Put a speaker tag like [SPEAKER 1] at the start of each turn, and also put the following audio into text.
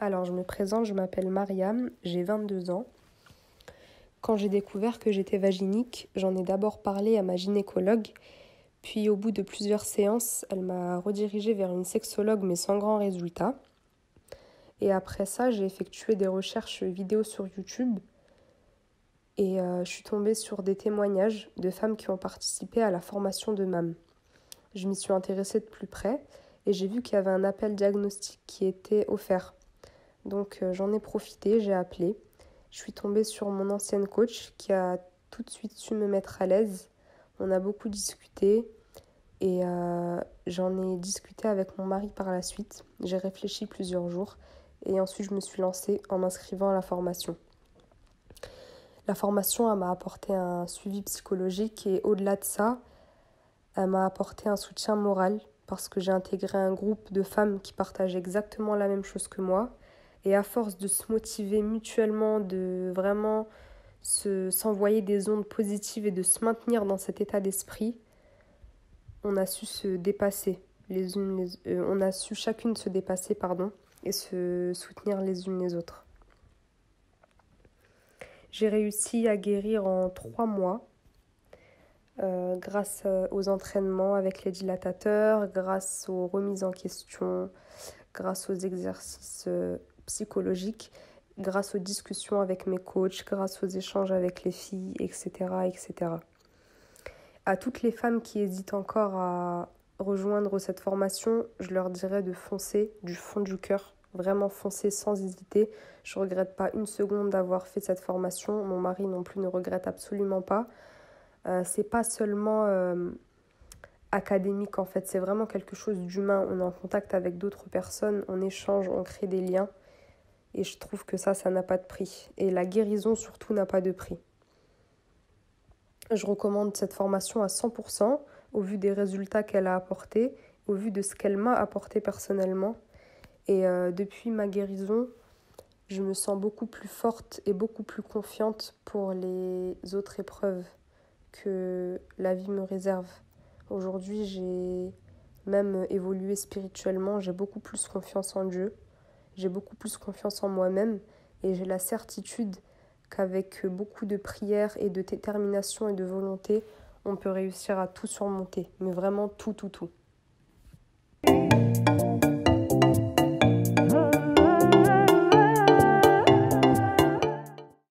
[SPEAKER 1] Alors, je me présente, je m'appelle Mariam, j'ai 22 ans. Quand j'ai découvert que j'étais vaginique, j'en ai d'abord parlé à ma gynécologue, puis au bout de plusieurs séances, elle m'a redirigée vers une sexologue, mais sans grand résultat. Et après ça, j'ai effectué des recherches vidéo sur YouTube et je suis tombée sur des témoignages de femmes qui ont participé à la formation de MAM. Je m'y suis intéressée de plus près et j'ai vu qu'il y avait un appel diagnostic qui était offert. Donc j'en ai profité, j'ai appelé. Je suis tombée sur mon ancienne coach qui a tout de suite su me mettre à l'aise. On a beaucoup discuté et j'en ai discuté avec mon mari par la suite. J'ai réfléchi plusieurs jours et ensuite je me suis lancée en m'inscrivant à la formation. La formation, elle m'a apporté un suivi psychologique et au-delà de ça, elle m'a apporté un soutien moral parce que j'ai intégré un groupe de femmes qui partagent exactement la même chose que moi. Et à force de se motiver mutuellement, de vraiment s'envoyer des ondes positives et de se maintenir dans cet état d'esprit, on a su se dépasser on a su chacune se dépasser et se soutenir les unes les autres. J'ai réussi à guérir en 3 mois grâce aux entraînements avec les dilatateurs, grâce aux remises en question, grâce aux exercices psychologiques, grâce aux discussions avec mes coachs, grâce aux échanges avec les filles, etc., etc. À toutes les femmes qui hésitent encore à rejoindre cette formation, je leur dirais de foncer du fond du cœur, vraiment foncer sans hésiter. Je ne regrette pas une seconde d'avoir fait cette formation, mon mari non plus ne regrette absolument pas. C'est pas seulement académique en fait, c'est vraiment quelque chose d'humain. On est en contact avec d'autres personnes, on échange, on crée des liens et je trouve que ça n'a pas de prix. Et la guérison surtout n'a pas de prix. Je recommande cette formation à 100% au vu des résultats qu'elle a apportés, au vu de ce qu'elle m'a apporté personnellement. Et depuis ma guérison, je me sens beaucoup plus forte et beaucoup plus confiante pour les autres épreuves que la vie me réserve. Aujourd'hui, j'ai même évolué spirituellement, j'ai beaucoup plus confiance en Dieu, j'ai beaucoup plus confiance en moi-même et j'ai la certitude qu'avec beaucoup de prières et de détermination et de volonté, on peut réussir à tout surmonter, mais vraiment tout.